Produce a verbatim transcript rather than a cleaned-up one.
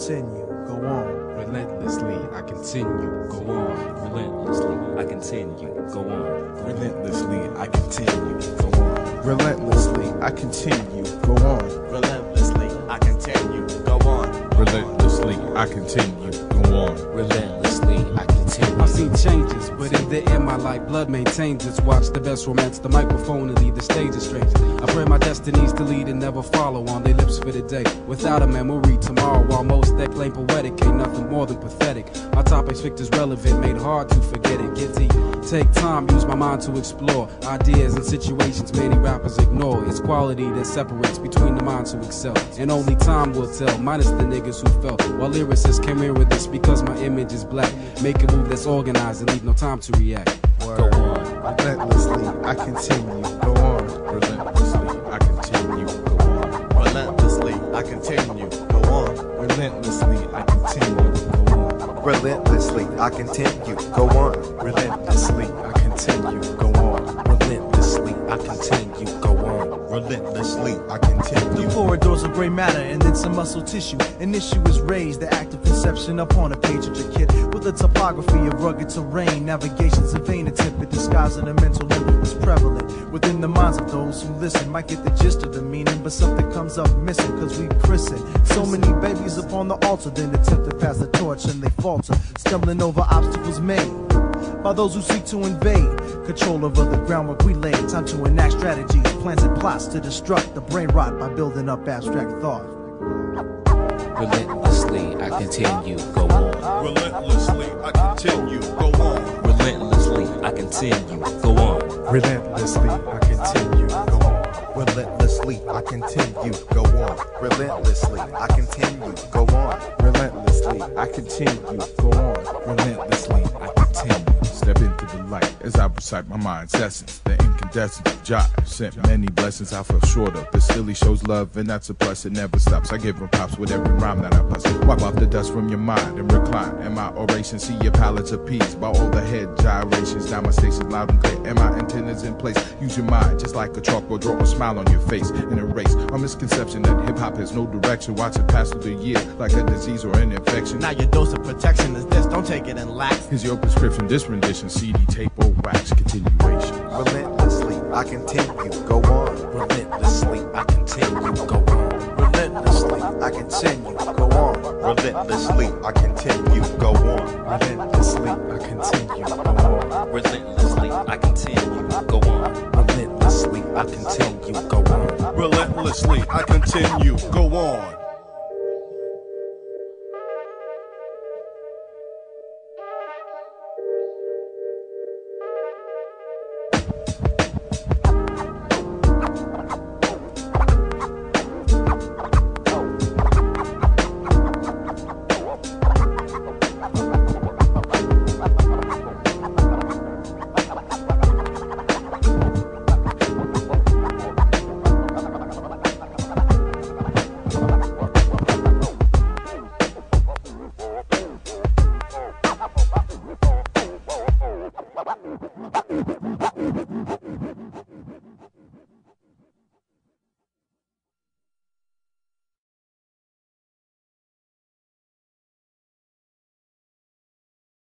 continue, go on. Relentlessly, I continue, go on. Relentlessly, I continue, go on. Relentlessly, I continue, go on. Relentlessly, I continue, go on. Relentlessly, I continue, go on. Relentlessly, I continue, go on. Relentlessly, I continue. I've seen changes, but in the end my life blood maintains its. Watch the best romance, the microphone and lead the stage is strange. I pray my destinies to lead and never follow on their lips for the day. Without a memory tomorrow, while most that claim poetic ain't nothing more than pathetic. My topics fictors relevant, made hard to forget it. Get deep, take time, use my mind to explore ideas and situations many rappers ignore. It's quality that separates between the minds who excel, and only time will tell, minus the niggas who fell. While lyricists can mirror this because my image is black. Make a move that's organized and leave no time to react. Word. Go on. Relentlessly, I continue, go on. Relentlessly, I continue, go on. Relentlessly, I continue, go on. Relentlessly, I continue, go on. Relentlessly, I continue, go on. Relentlessly, I continue, go on. Relentlessly, I continue, go on. Relentlessly, I continue. The corridors of gray matter and then some muscle tissue. An issue is raised, the act of conception upon a page of your kid. With a topography of rugged terrain, navigation's a vain attempt at disguising a mental limit that's prevalent within the minds of those who listen. Might get the gist of the meaning, but something comes up missing, cause we christen so many babies upon the altar, then attempt to pass the torch and they falter, stumbling over obstacles made by those who seek to invade control over the groundwork we laid. Time to enact strategies, plans and plots to destruct the brain rot by building up abstract thought. Relentlessly, I continue, go on. Relentlessly, I continue, go on. Relentlessly, I continue, go on. Relentlessly, I continue, go on. Relentlessly, I continue, go on. Relentlessly, I continue, go on. Relentlessly, I continue, go on. Relentlessly, I continue. Step into the light as I recite my mind's essence. The incandescence of jive sent many blessings I fell short of. But still he shows love, and that's a plus. It never stops. I give him props with every rhyme that I bust. Wipe off the dust from your mind and recline. And my oration, see your palates appeased by all the head gyrations. Now my station's loud and clear, and my antennas in place. Use your mind just like a chalkboard. Draw a smile on your face and erase a misconception that hip hop has no direction. Watch it pass through the year like a disease or an infection. Now your dose of protection is this, don't take it and lax. Here's your prescription, this rendition, C D, tape, or wax, continuation. Relentlessly, I continue, go on. Relentlessly, I continue, go on. Relentlessly, I continue, go on. Relentlessly, I continue, go on. Relentlessly, I continue, go on. Relentlessly, I continue, go on. Relentlessly, I continue, go on. Relentlessly, I continue, go on.